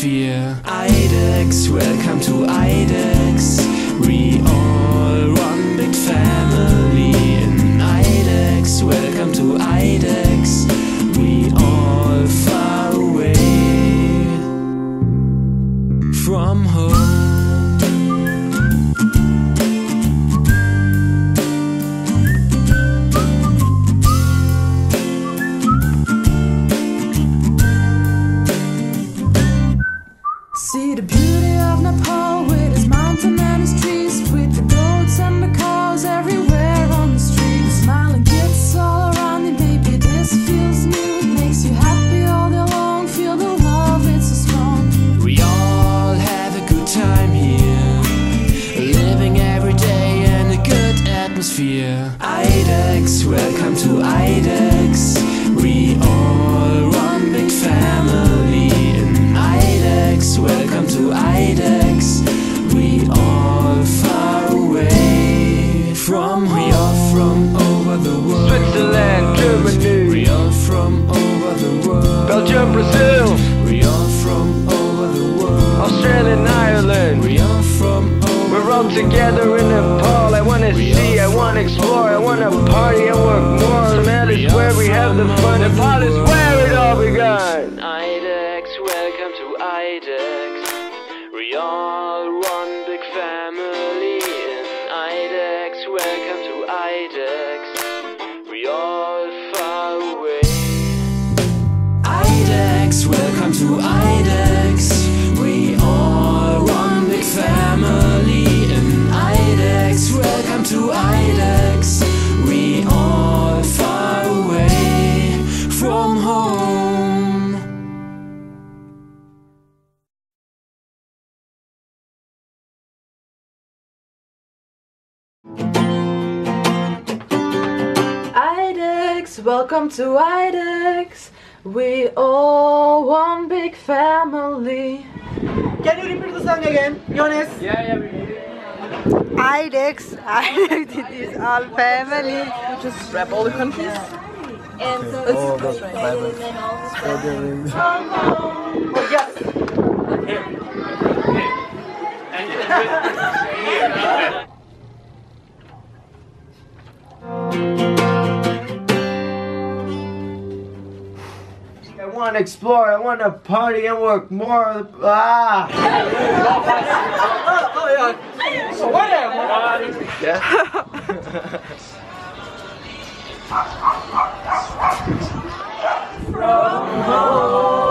atmosphere. IDEX, welcome to IDEX. We all one big family in IDEX. Welcome to IDEX. We all far away from home. See the beauty of Nepal with its mountain and its trees, with the goats and the cows everywhere on the street. Smiling kids all around you, baby, this feels new. It makes you happy all day long, feel the love, it's so strong. We all have a good time here, living every day in a good atmosphere. IDEX, welcome to IDEX. We all one big family in IDEX. Welcome to IDEX. We all far away from home. We are from over the world. Switzerland, Germany. We are from over the world. Belgium, Brazil. We are from over the world. Australia and Ireland. We are from over. We're all together in Nepal. I wanna see, I wanna explore, I wanna party and work more. That is where we have the fun. Nepal is where it all began. IDEX, welcome to IDEX. We all one big family in IDEX. Welcome to IDEX. We all far away. IDEX, welcome to IDEX. We all one big family in IDEX. Welcome to IDEX. We all far away from home. IDEX, welcome to IDEX. We all one big family. Can you repeat the song again, Jonas? Yeah, IDEX, IDEX, it is all family. Just rap all the countries. And so Oh, that's it's Bible. and then all this Oh, yes. I wanna explore, I wanna party and work more. Ah! So whatever. Yeah. From home.